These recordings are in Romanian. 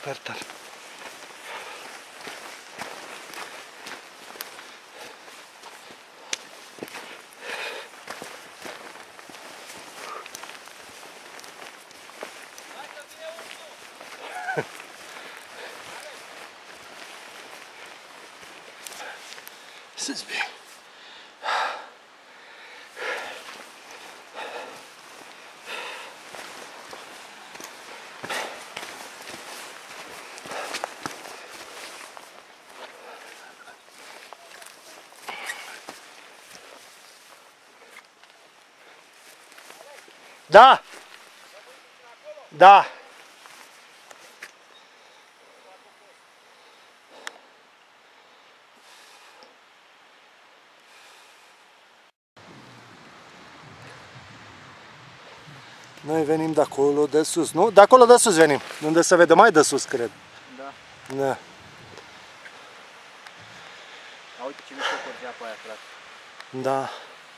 super tare. Să-ți bine. Da! Da! Noi venim de acolo, de sus, nu? De acolo de sus venim, unde se vede mai de sus, cred. Da. Da. Uite ce mișto curgea pe aia, frate. Da.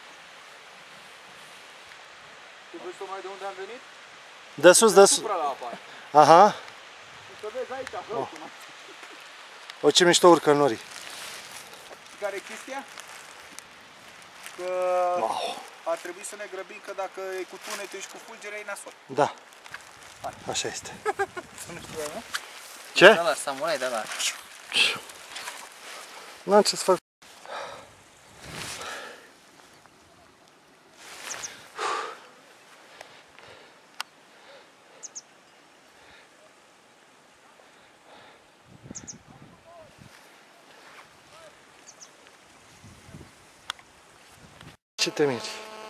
Tu vezi mai de unde am venit? De sus, de sus. Supra la apa aia. Aha. Și să vezi aici, oh. O, ce mișto urcă norii. Care e chestia? Că ar trebui să ne grăbim, că dacă e cu tunetul și cu fulgerea e nasol. Da. Așa este. Nu știu, nu? Ce? Da, la samurai, da, la. N-am ce să fac. Ce te miri?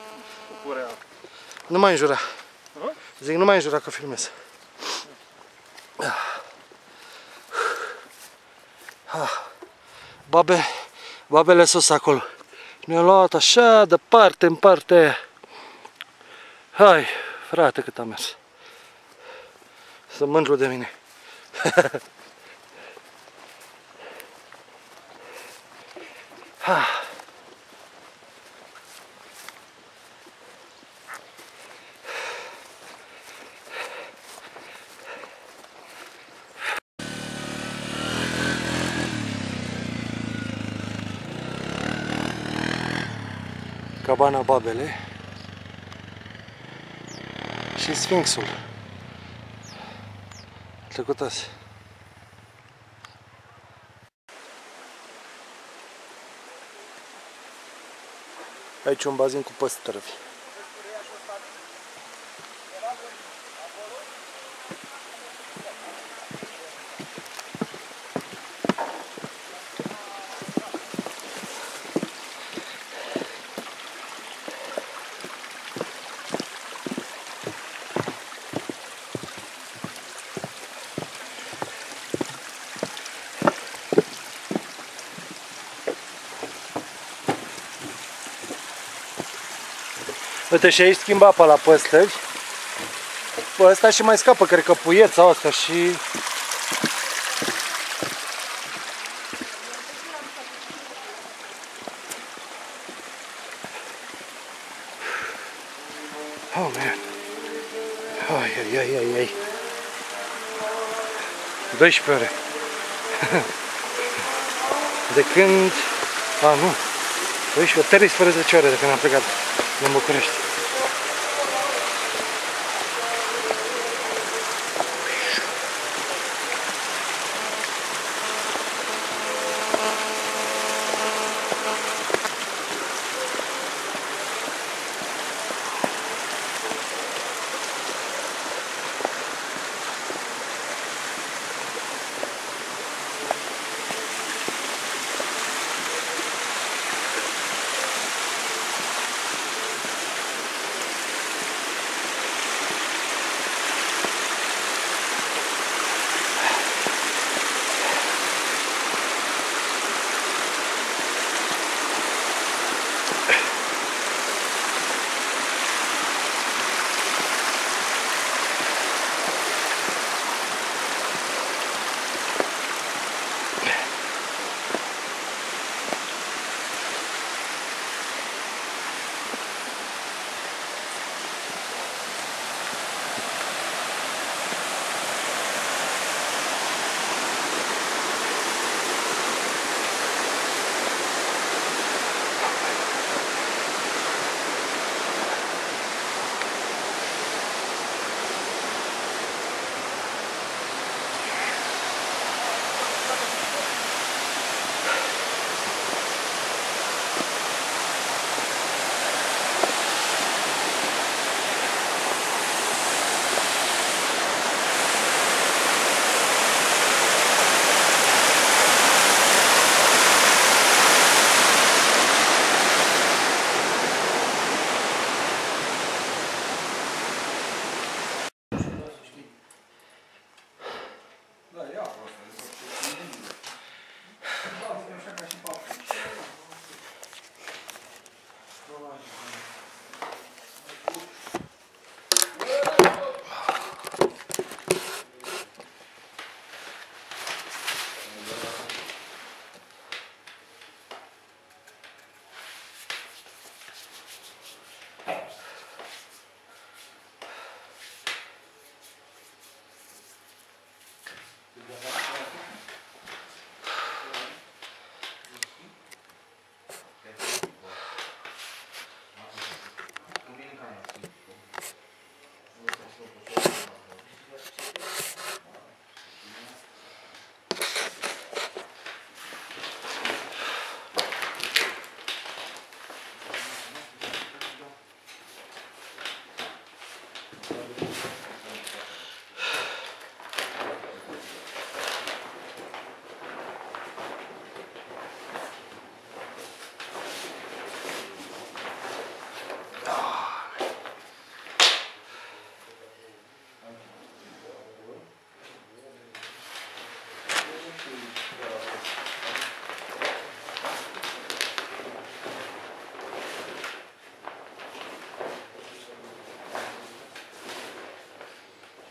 Nu mai înjura. Zic, nu mai înjura că filmez. Babele sus acolo. Ne-au luat așa de parte în parte aia. Hai, frate, cât am mers. Sunt mândru de mine. Cabana Babele și Sfinxul. Trecut azi. Aici un bazin cu păstrăvi. Uite, și aici schimbă apa la păstări. Pe ăsta și mai scapă, cred că puieța asta și... Oh, man. Ai. 12 ore. De când... A, nu. 13 ore de când am plecat din București.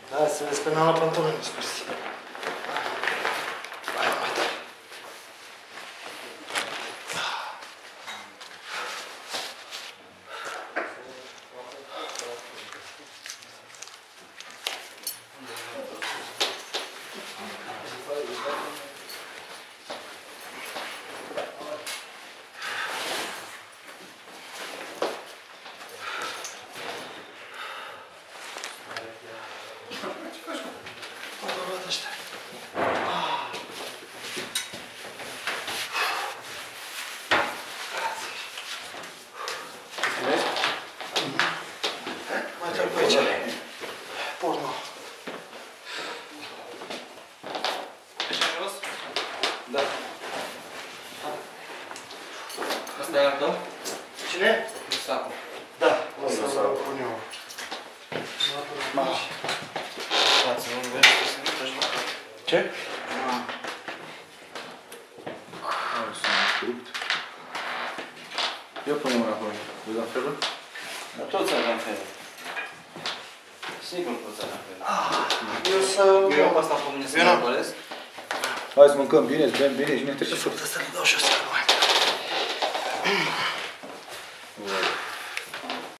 Hai să vezi că n-am luat pantaloni scursi. Mai trec pe aici. Porno. Aici în jos? Da. Asta e al tău? Cine? Sacul. Da. O să pun eu. Față, nu vezi că se uită și la... Ce? Nu sunt rupt. Eu pun mâna acolo. Vezi la felul? Dar toți aveam felul. Sigur toți aveam felul. Eu să... Eu pe asta pe mine să mă răpăresc. Hai să mâncăm bine, să bem bine și ne trecem. Asta le dau jos.